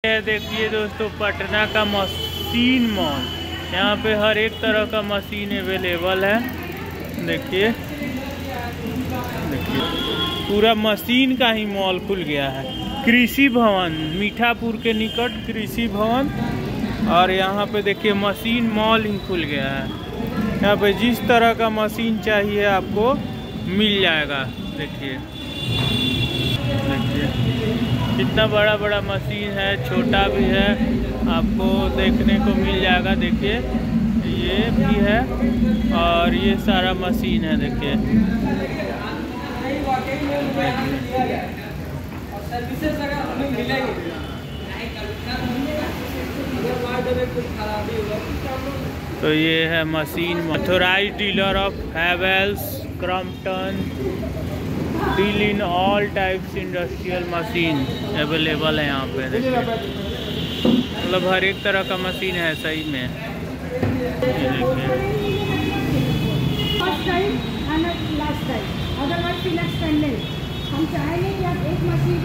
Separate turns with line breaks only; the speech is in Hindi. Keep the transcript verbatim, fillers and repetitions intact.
देखिए दोस्तों, पटना का मशीन मॉल। यहाँ पे हर एक तरह का मशीन अवेलेबल है। देखिए देखिए पूरा मशीन का ही मॉल खुल गया है। कृषि भवन, मीठापुर के निकट कृषि भवन। और यहाँ पे देखिए मशीन मॉल ही खुल गया है। यहाँ पे जिस तरह का मशीन चाहिए आपको मिल जाएगा। देखिए देखिए कितना बड़ा बड़ा मशीन है, छोटा भी है, आपको देखने को मिल जाएगा। देखिए ये भी है और ये सारा मशीन है। देखिए तो ये है machine. Authorised dealer of Havells, Crompton, deal in all types industrial machine available है यहाँ पे। देखिए मतलब हर एक तरह का मशीन है सही में। ये देखिए
हम चाहेंगे कि आप एक मशीन